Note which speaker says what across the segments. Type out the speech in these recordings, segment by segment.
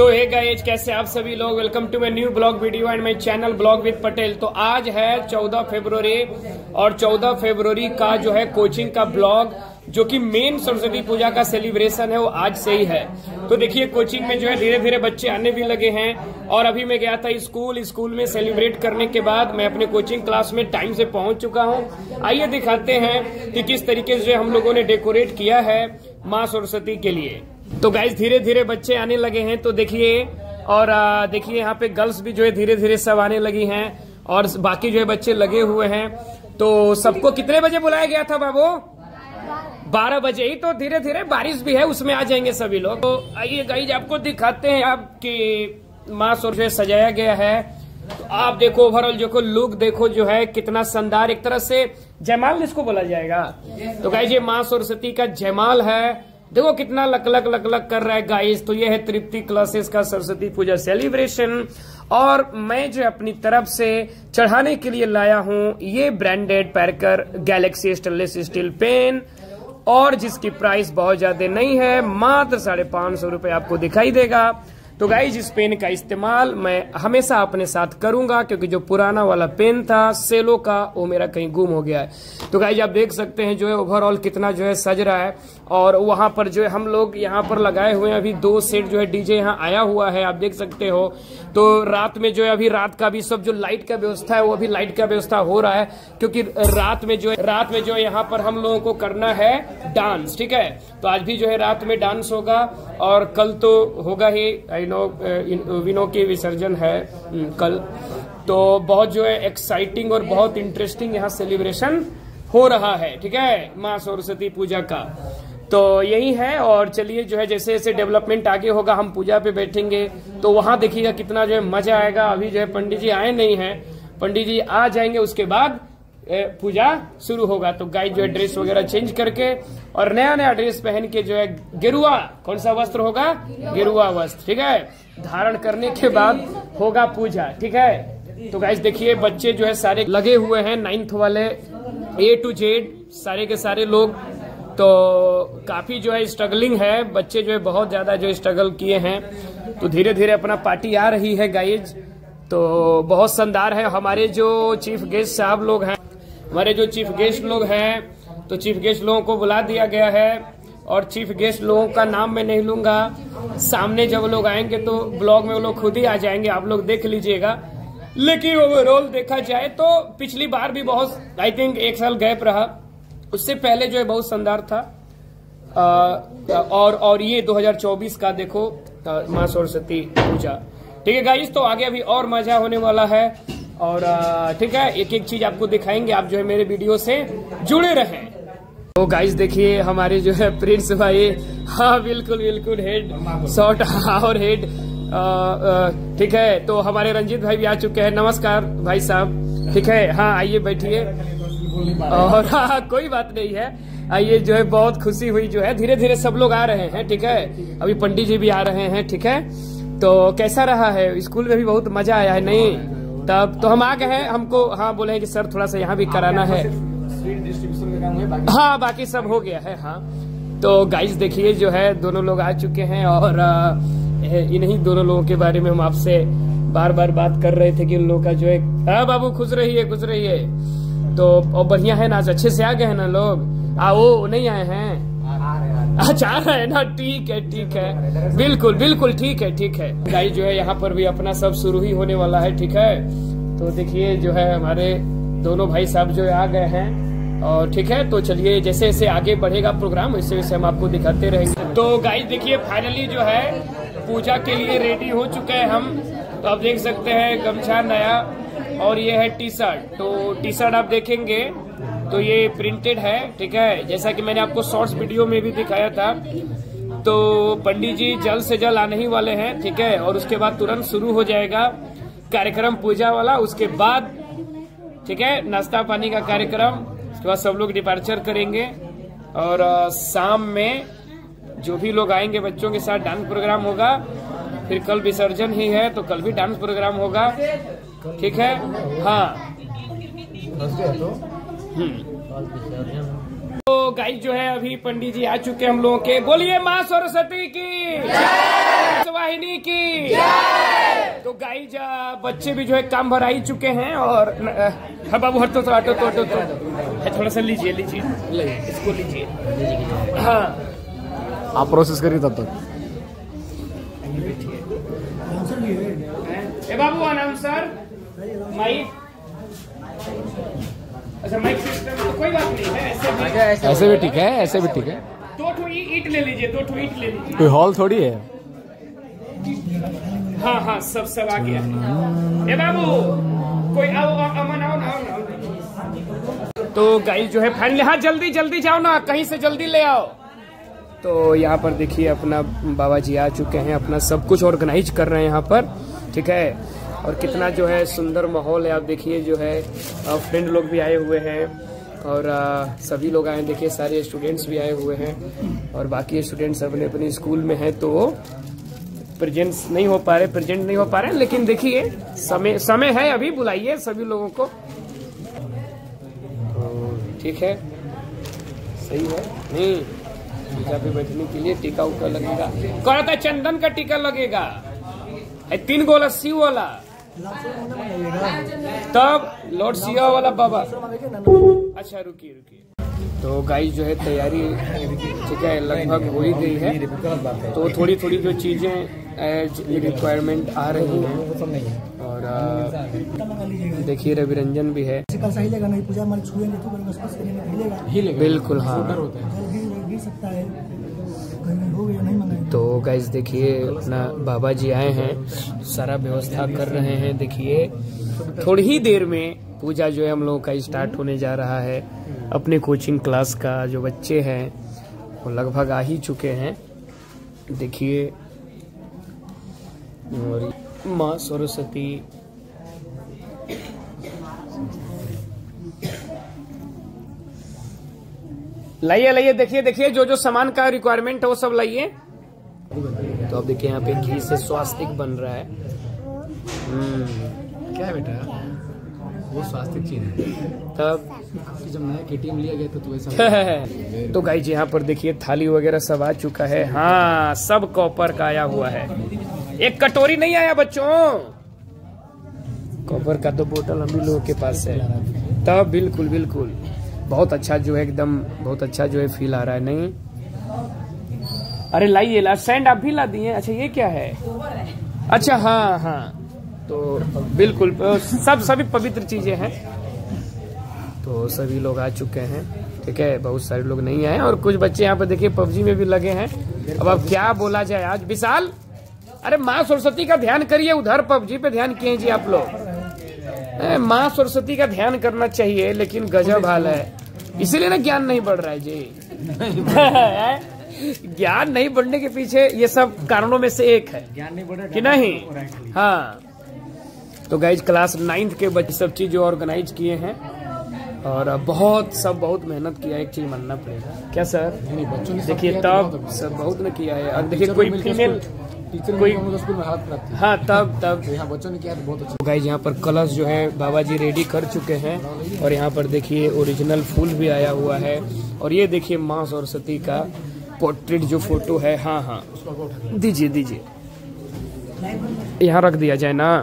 Speaker 1: तो hey guys, कैसे आप सभी लोग। Welcome to my new blog video and my channel blog with Patel. तो आज है 14 फरवरी और 14 फरवरी का जो है कोचिंग का ब्लॉग, जो कि मेन सरस्वती पूजा का सेलिब्रेशन है, वो आज से ही है। तो देखिए कोचिंग में जो है धीरे धीरे बच्चे आने भी लगे हैं। और अभी मैं गया था स्कूल में सेलिब्रेट करने के बाद मैं अपने कोचिंग क्लास में टाइम से पहुंच चुका हूं। आइए दिखाते हैं कि किस तरीके से हम लोगों ने डेकोरेट किया है माँ सरस्वती के लिए। तो गाइस धीरे धीरे बच्चे आने लगे हैं, तो देखिए। और देखिए यहाँ पे गर्ल्स भी जो है धीरे धीरे सब आने लगी हैं और बाकी जो है बच्चे लगे हुए हैं। तो सबको कितने बजे बुलाया गया था बाबू? 12 बजे ही। तो धीरे धीरे बारिश भी है, उसमें आ जाएंगे सभी लोग। तो आइए गाइस आपको दिखाते हैं आपकी माँ सरस्वती सजाया गया है। तो आप देखो ओवरऑल जो लुक देखो जो है कितना शानदार, एक तरह से जयमाल जिसको बोला जाएगा। तो गाइस ये माँ सरस्वती का जयमाल है। देखो कितना लक लक कर रहा है गाइस। तो ये है तृप्ति क्लासेस का सरस्वती पूजा सेलिब्रेशन। और मैं जो अपनी तरफ से चढ़ाने के लिए लाया हूँ ये branded Parker Galaxy stainless steel pen, और जिसकी प्राइस बहुत ज्यादा नहीं है, मात्र 550 रुपए आपको दिखाई देगा। तो गाइज इस पेन का इस्तेमाल मैं हमेशा अपने साथ करूंगा, क्योंकि जो पुराना वाला पेन था सेलो का वो मेरा कहीं गुम हो गया है। तो गाइज आप देख सकते हैं जो है ओवरऑल कितना जो है सज रहा है। और वहां पर जो है हम लोग यहाँ पर लगाए हुए हैं, अभी 2 सेट जो है डीजे यहाँ आया हुआ है, आप देख सकते हो। तो रात में जो है अभी रात का भी सब जो लाइट का व्यवस्था है वो अभी लाइट का व्यवस्था हो रहा है, क्योंकि रात में जो है यहाँ पर हम लोगों को करना है डांस। ठीक है, तो आज भी जो है रात में डांस होगा और कल तो होगा ही। विनो की विसर्जन है कल। तो बहुत जो है एक्साइटिंग और बहुत इंटरेस्टिंग यहाँ सेलिब्रेशन हो रहा है। ठीक है, माँ सरस्वती पूजा का तो यही है। और चलिए जो है जैसे जैसे डेवलपमेंट आगे होगा हम पूजा पे बैठेंगे तो वहां देखिएगा कितना जो है मजा आएगा। अभी जो है पंडित जी आए नहीं है, पंडित जी आ जाएंगे उसके बाद पूजा शुरू होगा। तो गाइस जो है ड्रेस वगैरह चेंज करके और नया ड्रेस पहन के जो है गेरुआ, कौन सा वस्त्र होगा? गेरुआ वस्त्र। ठीक है, धारण करने के बाद होगा पूजा। ठीक है, तो गाइस देखिए बच्चे जो है सारे लगे हुए हैं, 9th वाले A to Z सारे के सारे लोग। तो काफी जो है स्ट्रगलिंग है, बच्चे जो है बहुत ज्यादा जो स्ट्रगल किए हैं। तो धीरे धीरे अपना पार्टी आ रही है गाइज। तो बहुत शानदार है। हमारे जो चीफ गेस्ट साहब लोग हैं, तो चीफ गेस्ट लोगों को बुला दिया गया है। और चीफ गेस्ट लोगों का नाम मैं नहीं लूंगा, सामने जब लोग आएंगे तो ब्लॉग में वो लोग खुद ही आ जाएंगे, आप लोग देख लीजिएगा। लेकिन ओवरऑल देखा जाए तो पिछली बार भी बहुत, आई थिंक 1 साल गैप रहा, उससे पहले जो है बहुत शानदार था। और ये 2024 का देखो माँ सरस्वती पूजा। ठीक है गाइस, तो आगे अभी और मजा होने वाला है। और ठीक है, एक एक चीज आपको दिखाएंगे, आप जो है मेरे वीडियो से जुड़े रहें। तो गाइस देखिए हमारे जो है प्रिंस भाई, हाँ बिल्कुल हेड शॉर्ट और हेड। ठीक है, तो हमारे रंजीत भाई भी आ चुके हैं। नमस्कार भाई साहब। ठीक है, हाँ आइए बैठिए। और हाँ कोई बात नहीं है, आइए जो है बहुत खुशी हुई जो है धीरे धीरे सब लोग आ रहे हैं। ठीक है, अभी पंडित जी भी आ रहे हैं। ठीक है, तो कैसा रहा है? स्कूल में भी बहुत मजा आया है नहीं? तब तो हम आ गए हैं, हमको हाँ बोले हैं कि सर थोड़ा सा यहाँ भी कराना है। हाँ बाकी सब हो गया है। हाँ तो गाइस देखिए जो है दोनों लोग आ चुके हैं। और इन्हीं दोनों लोगों के बारे में हम आपसे बार बार बात कर रहे थे कि उन लोगों का जो है, हाँ बाबू खुश रहिए। तो और बढ़िया है ना, अच्छे से आ गए हैं ना लोग? वो नहीं आए हैं? अच्छा है ना, ठीक है बिल्कुल ठीक है। गाइस जो है यहाँ पर भी अपना सब शुरू ही होने वाला है। ठीक है, तो देखिए जो है हमारे दोनों भाई साहब जो आ गए हैं। और ठीक है, तो चलिए जैसे जैसे आगे बढ़ेगा प्रोग्राम वैसे वैसे हम आपको दिखाते रहेंगे। तो गाइस देखिए फाइनली जो है पूजा के लिए रेडी हो चुके हैं हम। तो आप देख सकते हैं गमछा नया, और ये है टी शर्ट। तो टी शर्ट आप देखेंगे तो ये प्रिंटेड है। ठीक है, जैसा कि मैंने आपको शॉर्ट्स वीडियो में भी दिखाया था। तो पंडित जी जल्द से जल्द आने ही वाले हैं। ठीक है, और उसके बाद तुरंत शुरू हो जाएगा कार्यक्रम पूजा वाला। उसके बाद ठीक है नाश्ता पानी का कार्यक्रम, उसके बाद सब लोग डिपार्चर करेंगे। और शाम में जो भी लोग आएंगे बच्चों के साथ डांस प्रोग्राम होगा। फिर कल विसर्जन ही है तो कल भी डांस प्रोग्राम होगा। ठीक है, हाँ तो गाइस जो है अभी पंडित जी आ चुके हैं हम लोगों के। बोलिए माँ सरस्वती की जय। वाहिनी की। तो गाइज बच्चे भी जो है काम भरा ही चुके हैं और हाँ बाबू हटो तो थोड़ा सा लीजिए इसको लीजिए। हाँ
Speaker 2: आप प्रोसेस करिए तब तक।
Speaker 1: बाबू अनाउंसर माइक, अच्छा माइक सिस्टम तो कोई बात नहीं है,
Speaker 2: ऐसे भी ठीक है, ऐसे भी ठीक है।
Speaker 1: 2 ईंट ले लीजिए, 2 ईंट ले लीजिए।
Speaker 2: कोई हॉल थोड़ी है।
Speaker 1: हाँ सब आ गया। ए बाबू कोई आओ अमन आओ ना। तो गाइस जो है फाइनली, हाँ जल्दी जाओ ना, कहीं से जल्दी ले आओ। तो यहाँ पर देखिए अपना बाबा जी आ चुके हैं, अपना सब कुछ ऑर्गेनाइज कर रहे हैं यहाँ पर, ठीक है। और कितना जो है सुंदर माहौल है, आप देखिए जो है फ्रेंड लोग भी आए हुए हैं और सभी लोग आए, देखिए सारे स्टूडेंट्स भी आए हुए हैं और बाकी स्टूडेंट्स अपने अपने स्कूल में हैं तो प्रेजेंट नहीं हो पा रहे, लेकिन देखिए समय है, अभी बुलाइए सभी लोगों को। ठीक है, सही है। नहीं टीका पे बैठने के लिए टीका उका लगेगा, कौन था चंदन का टीका लगेगा, 3 गो लस्सी वाला, तब लॉर्ड सिया वाला बाबा। अच्छा रुकिए। तो गाइस जो है तैयारी ठीक है लगभग हो ही गई है, तो थोड़ी जो चीजें रिक्वायरमेंट आ रही हैं और देखिए रवि रंजन भी है। बिल्कुल हाँ। तो गाइस देखिए अपना बाबा जी आए हैं, सारा व्यवस्था कर रहे हैं। देखिए थोड़ी ही देर में पूजा जो है हम लोगों का स्टार्ट होने जा रहा है। अपने कोचिंग क्लास का जो बच्चे हैं वो लगभग आ ही चुके हैं। देखिए और माँ सरस्वती लाइए, देखिए जो सामान का रिक्वायरमेंट है वो सब लाइए। तो अब देखिए यहाँ पे घी से स्वास्तिक बन रहा है।
Speaker 2: क्या है बेटा, वो स्वास्तिक चीज है।
Speaker 1: तब
Speaker 2: जब नया KTM लिया गया तो ऐसा
Speaker 1: तो गाइस यहाँ पर देखिए थाली वगैरह सब आ चुका है। हाँ सब कॉपर का आया हुआ है, एक कटोरी नहीं आया बच्चों, कॉपर का तो बोतल हम भी लोगों के पास है। तब बिल्कुल बहुत अच्छा जो है एकदम बहुत अच्छा जो है फील आ रहा है। नहीं अरे लाइए सैंड आप भी ला दिए। अच्छा ये क्या है, अच्छा हाँ तो बिल्कुल सभी पवित्र चीजें हैं। तो सभी लोग आ चुके हैं, ठीक है। बहुत सारे लोग नहीं आए और कुछ बच्चे यहाँ पर देखिए PUBG में भी लगे हैं। अब क्या बोला जाए आज। विशाल अरे माँ सरस्वती का ध्यान करिए, उधर PUBG पे ध्यान किए जी आप लोग। माँ सरस्वती का ध्यान करना चाहिए, लेकिन गजब हाल है, इसीलिए ना ज्ञान नहीं बढ़ रहा है जी। ज्ञान नहीं बढ़ने के पीछे ये सब कारणों में से एक है,
Speaker 2: ज्ञान नहीं बढ़ रहा
Speaker 1: कि नहीं। हाँ तो गाइज क्लास 9th के बच्चे सब चीज ऑर्गेनाइज किए हैं और बहुत मेहनत किया है, एक चीज मानना पड़ेगा। क्या सर?
Speaker 2: बच्चों ने
Speaker 1: देखिए तब सब बहुत न किया है। और देखिए कोई फीमेल कोई
Speaker 2: स्कूल में हाथ रखती है।
Speaker 1: हाँ तब
Speaker 2: यहाँ बच्चों ने किया तो बहुत अच्छा।
Speaker 1: गाइज यहाँ पर कलश जो है बाबा जी रेडी कर चुके हैं और यहाँ पर देखिए ओरिजिनल फूल भी आया हुआ है। और ये देखिए माँ सरस्वती का पोर्ट्रेट जो फोटो है। हाँ दीजिए यहाँ रख दिया जाए ना।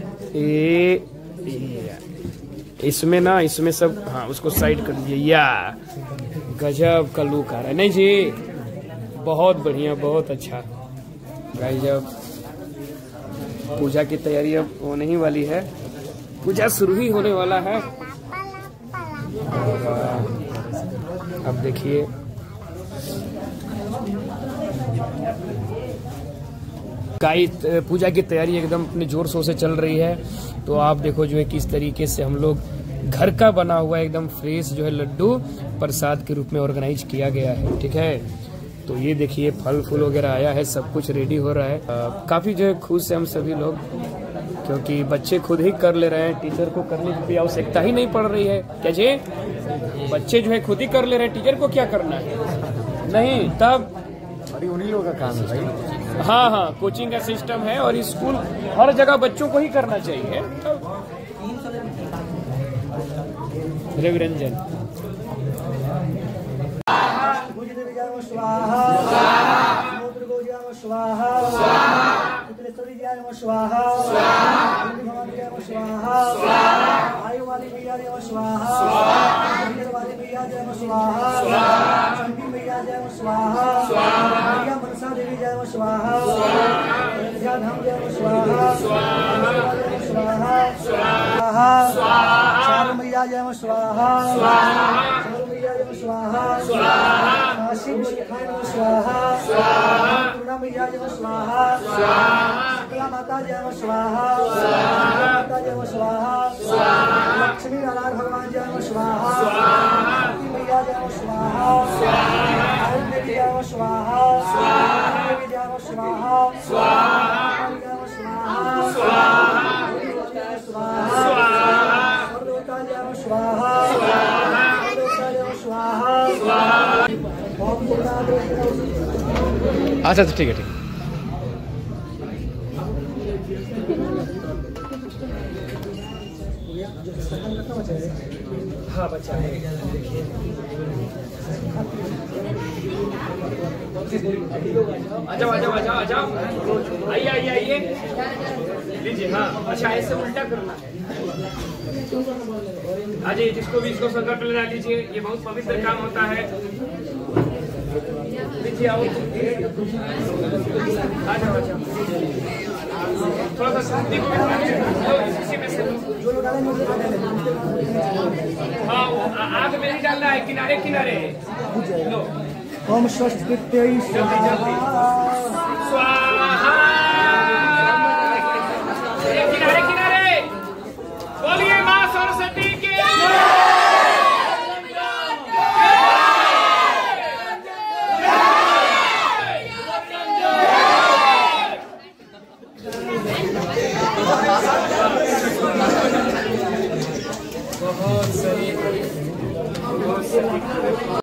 Speaker 1: इसमें सब हाँ उसको साइड कर दीजिए। या गजब का लुक आ रहा है नहीं जी, बहुत बढ़िया बहुत अच्छा। गाइस जब पूजा की तैयारी अब होने ही वाली है, पूजा शुरू ही होने वाला है। अब देखिए गाइस पूजा की तैयारी एकदम अपने जोर शोर से चल रही है। तो आप देखो जो है किस तरीके से हम लोग घर का बना हुआ एकदम फ्रेश जो है लड्डू प्रसाद के रूप में ऑर्गेनाइज किया गया है, ठीक है। तो ये देखिए फल फूल वगैरह आया है, सब कुछ रेडी हो रहा है। काफी जो है खुश है हम सभी लोग, क्योंकि बच्चे खुद ही कर ले रहे हैं, टीचर को करने की आवश्यकता ही नहीं पड़ रही है। क्या जी, बच्चे जो है खुद ही कर ले रहे हैं, टीचर को क्या करना है। नहीं तब
Speaker 2: उन्हीं लोगों का काम है भाई।
Speaker 1: हाँ कोचिंग का सिस्टम है और स्कूल हर जगह बच्चों को ही करना चाहिए। रवि रंजन स्वाहा
Speaker 3: वाली जय नमः स्वाहा भवानी जय नमः स्वाहा आयु वाली मैया जय नमः स्वाहा वाली मैया जय नमः स्वाहा चंडी मैया जय नमः स्वाहा मैया मनसा देवी जय नमः स्वाहा धाम जय नमः स्वाहा स्वाहा मैया जय नमः स्वाहा मैया जय नमः स्वाहा काशी स्वाहा पूर्णा मैया जय नमः स्वाहा शुक्ला माता जय नमः स्वाहा माता जय नमः स्वाहा लक्ष्मी नारायण भगवान जय नमः स्वाहा मैया जय नमः स्वाहा देवी जय नमः स्वाहा देवी जय नमः स्वाहा जय नमः स्वाहा
Speaker 2: अच्छा ठीक है ठीक है।
Speaker 1: हाँ बच्चा आ जाओ आइए लीजिए। हाँ अच्छा ऐसे उल्टा करना है। आ जाइए, जिसको भी इसको संकल्प लेना लीजिए, ये बहुत पवित्र काम होता है। लीजिए आओ, आ जाओ थोड़ा सा शांति को इसी में से हाँ आग में नहीं डालना है, किनारे किनारे लो।
Speaker 3: ओम स्वस्तित्यै
Speaker 1: स्वाहा। किनारे किनारे बोलिए माँ सरस्वती के। बहुत सही बहुत सही।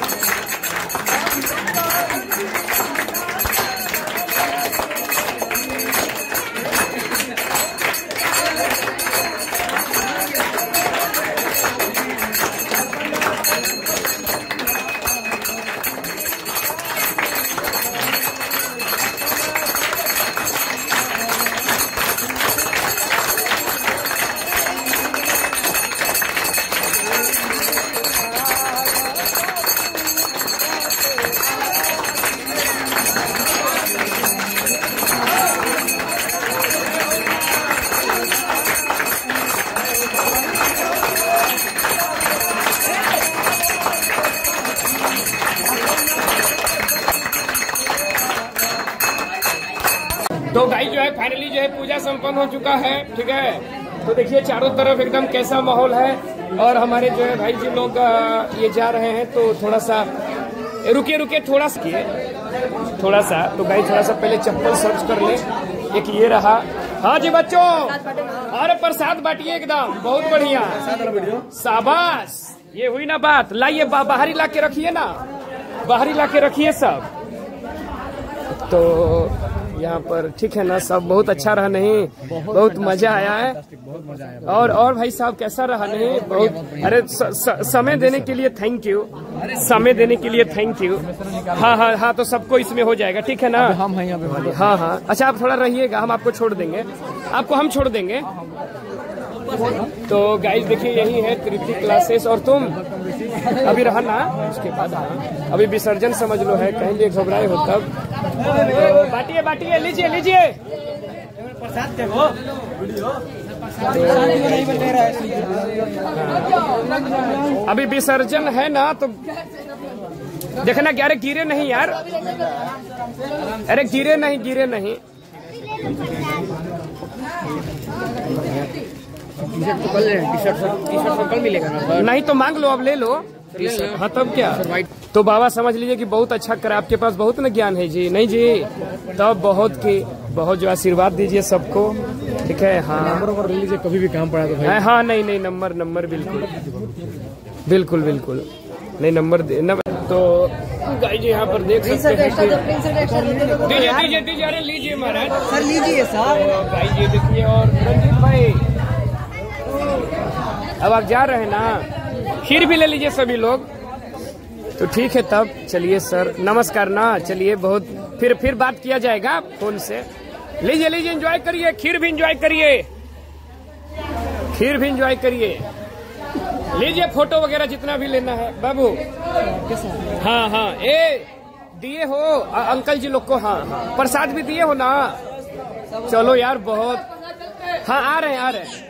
Speaker 1: तो गाइस जो है फाइनली जो है पूजा संपन्न हो चुका है, ठीक है। तो देखिए चारों तरफ एकदम कैसा माहौल है, और हमारे जो है भाई जी लोग ये जा रहे हैं। तो थोड़ा सा रुकिए थोड़ा सा तो गाइस थोड़ा सा पहले चप्पल सर्च कर ले। एक ये रहा। हाँ जी बच्चों, अरे प्रसाद बांटिए एकदम, बहुत बढ़िया शाबाश। ये हुई ना बात, लाइए बाहरी ला के रखिए ना, बाहरी ला के रखिए सब। तो यहाँ पर ठीक है ना, सब बहुत अच्छा रहा नहीं, बहुत मजा आया है। और भाई साहब कैसा रहा नहीं, बहुत। अरे समय देने के लिए थैंक यू, समय देने के लिए थैंक यू। हाँ तो सबको इसमें हो जाएगा, ठीक है ना।
Speaker 2: हम हैं यहाँ पे।
Speaker 1: हाँ अच्छा आप थोड़ा रहिएगा, हम आपको छोड़ देंगे, आपको हम छोड़ देंगे। तो गाइस देखिए यही है तृप्ति क्लासेस। और तुम अभी रहा ना, उसके बाद अभी विसर्जन समझ लो है, कहीं लिए घबराए हो तब। तो बांटिए लीजिए
Speaker 3: प्रसाद देखो
Speaker 1: अभी विसर्जन है ना, तो देखना कि अरे गिरे नहीं यार, अरे गिरे नहीं। टी-शर्ट कल मिलेगा ना, नहीं तो मांग लो, अब ले लो। हाँ तब क्या। तो बाबा समझ लीजिए कि बहुत अच्छा करा, आपके पास बहुत न ज्ञान है जी। नहीं जी, तब बहुत जो आशीर्वाद दीजिए सबको, ठीक है। हाँ
Speaker 2: नंबर ले लीजिए, कभी भी काम पड़ा तो भाई।
Speaker 1: हाँ नहीं नंबर बिल्कुल नहीं, नंबर दे। तो गाइस यहाँ पर देख सकते हैं, दीजिए अरे लीजिए महाराज,
Speaker 3: सर लीजिए सर।
Speaker 1: गाइस ये देखिए। और रंजीत भाई अब आप जा रहे हैं ना, खीर भी ले लीजिए सभी लोग। तो ठीक है तब चलिए सर, नमस्कार ना। चलिए बहुत फिर बात किया जाएगा फोन से, लीजिए लीजिए, एंजॉय करिए, खीर भी एंजॉय करिए, खीर भी एंजॉय करिए। लीजिए फोटो वगैरह जितना भी लेना है बाबू। हाँ हाँ, ए दिए हो अंकल जी लोग को? हाँ हाँ, प्रसाद भी दिए हो ना? चलो यार बहुत, हाँ आ रहे हैं आ रहे हैं।